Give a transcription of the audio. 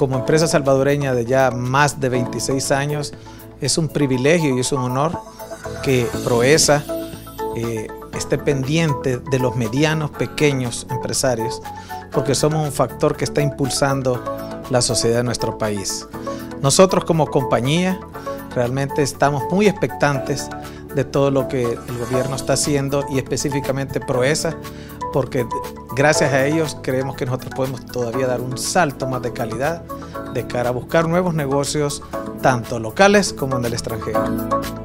como empresa salvadoreña de ya más de 26 años, es un privilegio y es un honor que Proesa esté pendiente de los medianos, pequeños empresarios, porque somos un factor que está impulsando la sociedad de nuestro país. Nosotros como compañía realmente estamos muy expectantes de todo lo que el gobierno está haciendo y específicamente Proesa, porque gracias a ellos creemos que nosotros podemos todavía dar un salto más de calidad de cara a buscar nuevos negocios tanto locales como en el extranjero.